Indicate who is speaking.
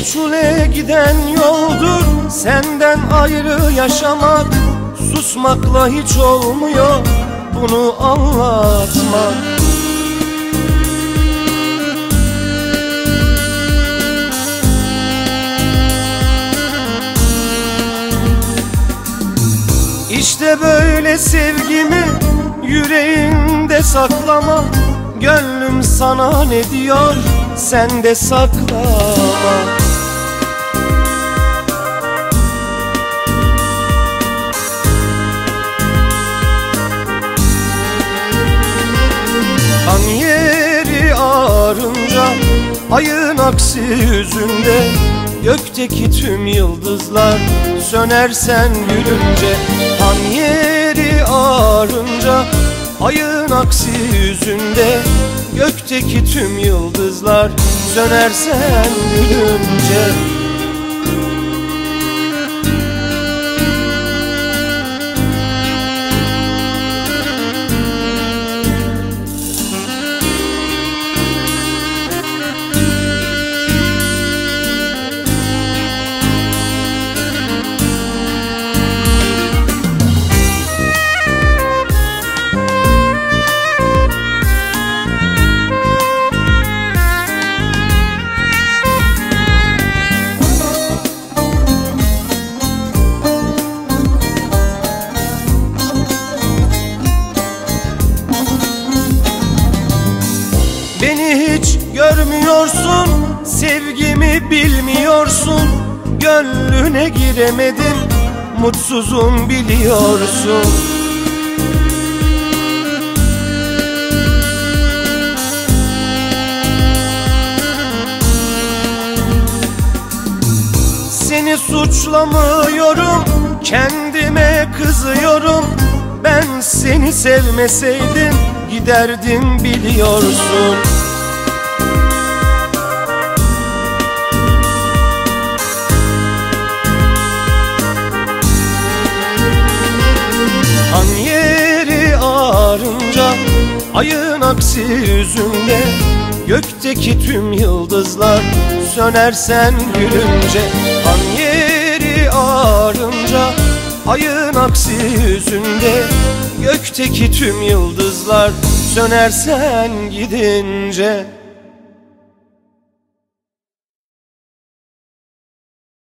Speaker 1: Meçhule giden yoldur senden ayrı yaşamak. Susmakla hiç olmuyor bunu anlatmak. İşte böyle sevgimi yüreğinde saklama. Gönlüm sana ne diyor sen de saklama. Kan yeri ağrınca ayın aksi yüzünde, gökteki tüm yıldızlar söner sen gülünce. Kan yeri ağrınca ayın aksi yüzünde, gökteki tüm yıldızlar söner sen gülünce. Beni hiç görmüyorsun, sevgimi bilmiyorsun. Gönlüne giremedim, mutsuzum biliyorsun. Seni suçlamıyorum, kendime kızıyorum. Ben seni sevmeseydim giderdim biliyorsun. Kan yeri ağrınca ayın aksi yüzünde, gökteki tüm yıldızlar söner sen gülünce. Kan yeri ağrınca ayın aksi yüzünde, gökteki tüm yıldızlar söner sen gidince.